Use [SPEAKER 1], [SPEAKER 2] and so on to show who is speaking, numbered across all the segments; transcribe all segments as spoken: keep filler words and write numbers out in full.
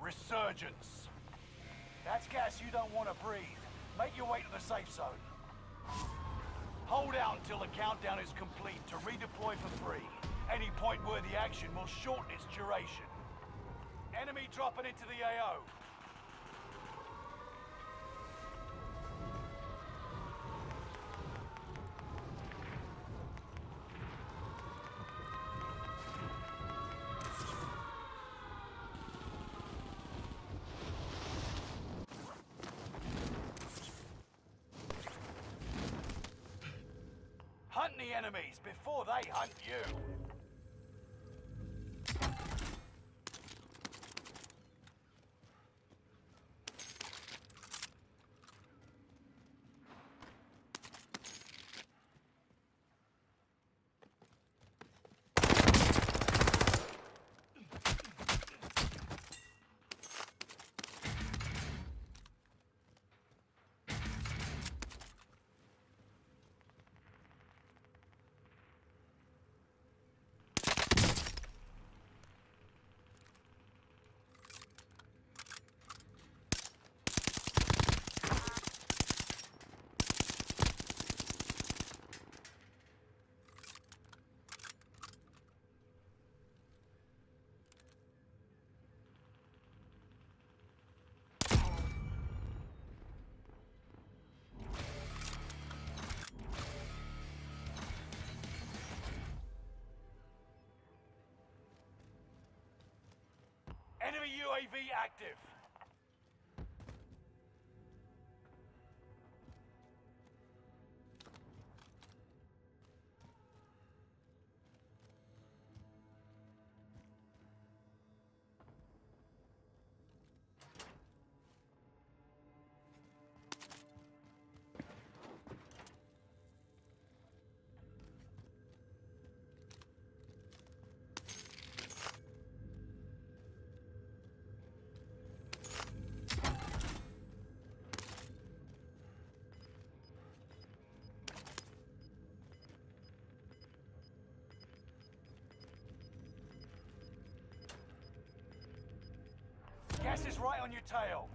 [SPEAKER 1] Resurgence. That's gas you don't want to breathe. Make your way to the safe zone. Hold out until the countdown is complete to redeploy for free. Any point-worthy action will shorten its duration. Enemy dropping into the A O. Hunt the enemies before they hunt you. Enemy U A V active. Gas is right on your tail.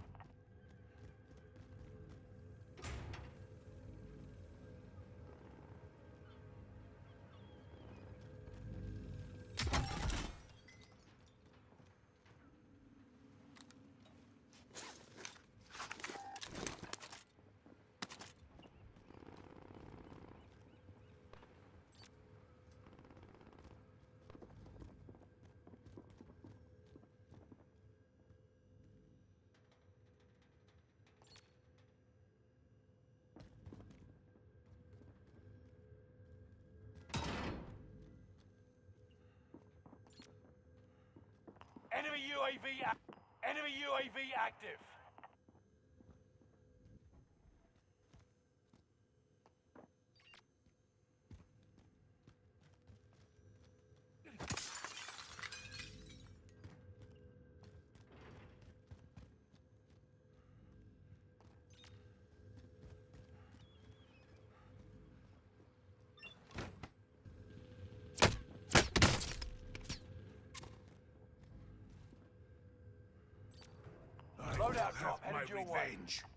[SPEAKER 1] Enemy U A V a- Enemy U A V active. Loadout drop headed your way.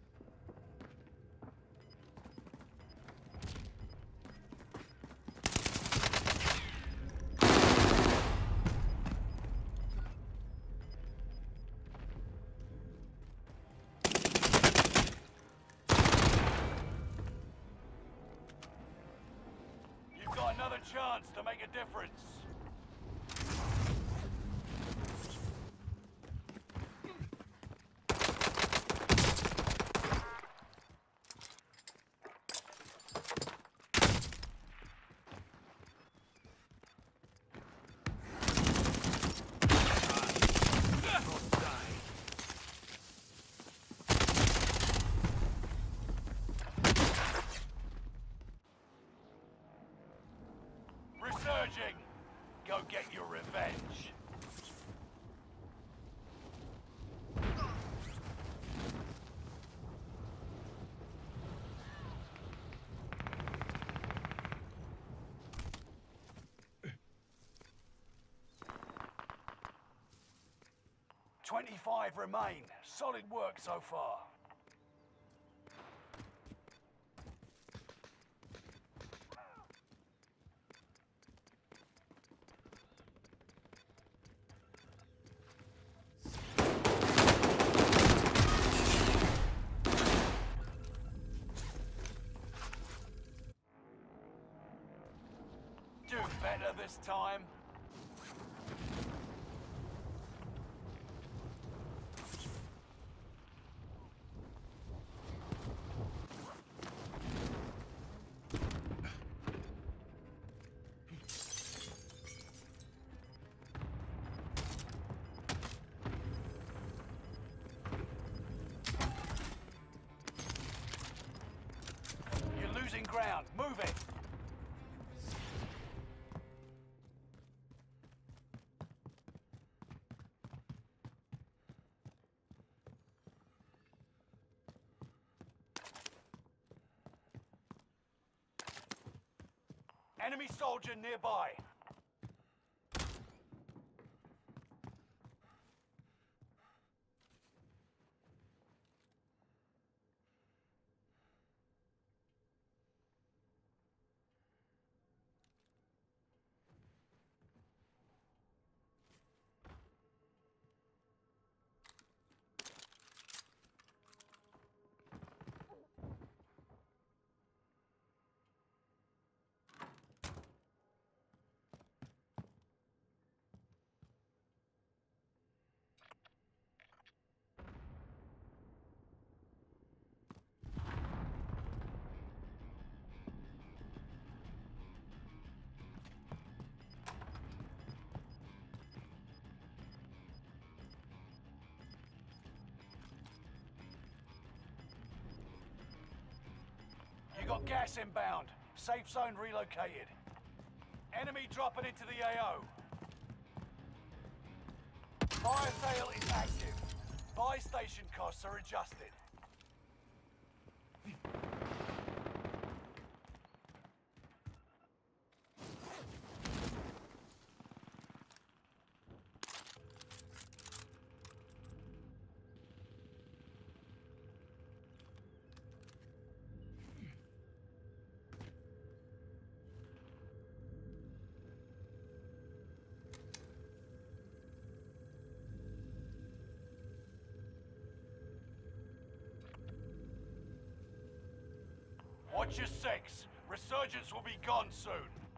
[SPEAKER 1] You've got another chance to make a difference. Resurging! Go get your revenge. twenty-five remain. Solid work so far. Do better this time. You're losing ground. Move it. Enemy soldier nearby. You got gas inbound. Safe zone relocated. Enemy dropping into the A O. Fire sale is active. Buy station costs are adjusted. Watch your six. Resurgence will be gone soon.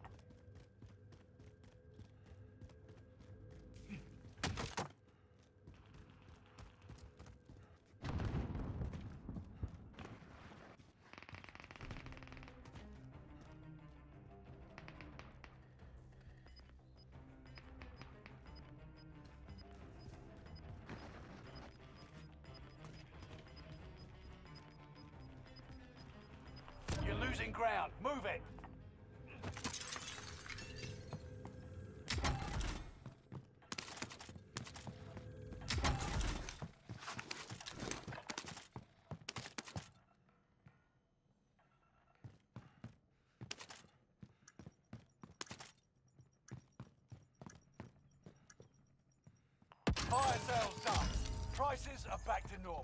[SPEAKER 1] You're losing ground. Move it. Fire sales done. Prices are back to normal.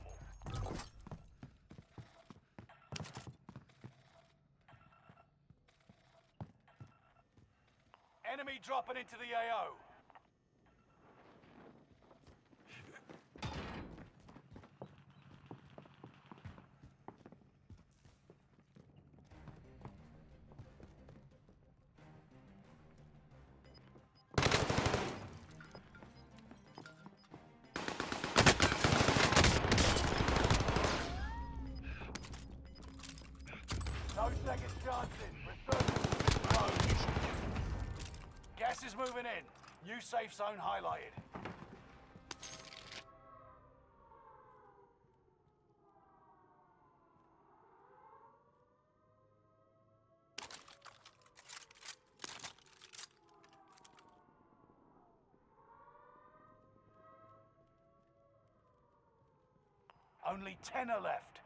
[SPEAKER 1] Enemy dropping into the A O. No second chances. Resurgence closed. Gas is moving in. New safe zone highlighted. Only ten are left.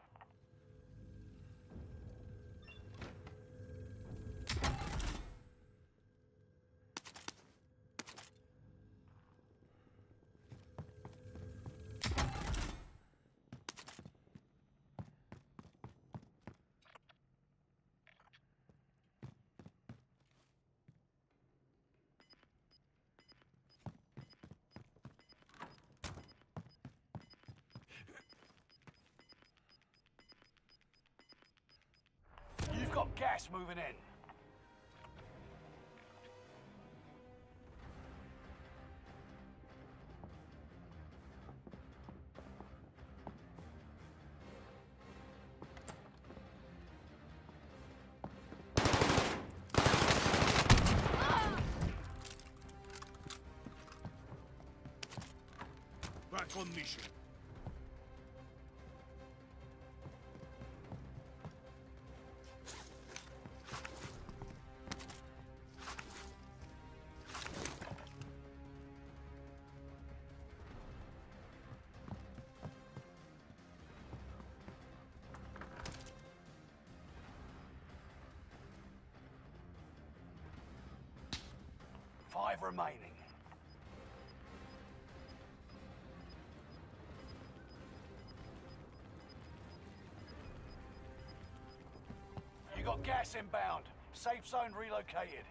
[SPEAKER 1] You've got gas moving in.
[SPEAKER 2] Back on mission.
[SPEAKER 1] Five remaining. You got gas inbound. Safe zone relocated.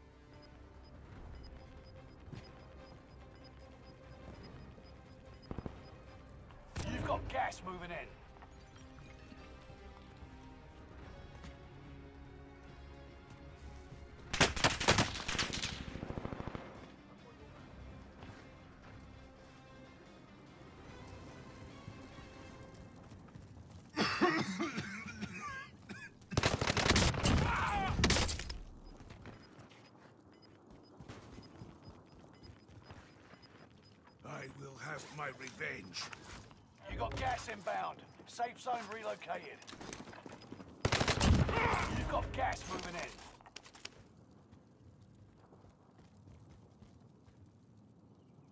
[SPEAKER 1] You've got gas moving in.
[SPEAKER 2] I will have my revenge.
[SPEAKER 1] You got gas inbound. Safe zone relocated. You've got gas moving in.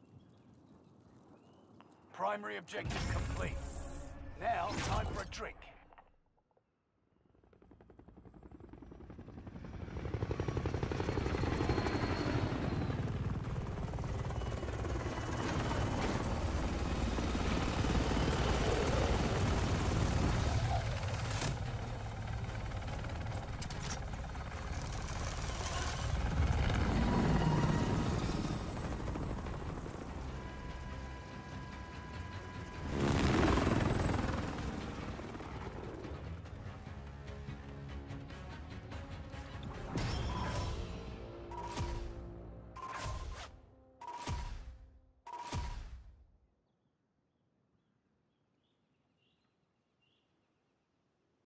[SPEAKER 1] Primary objective complete. Now, time for a drink.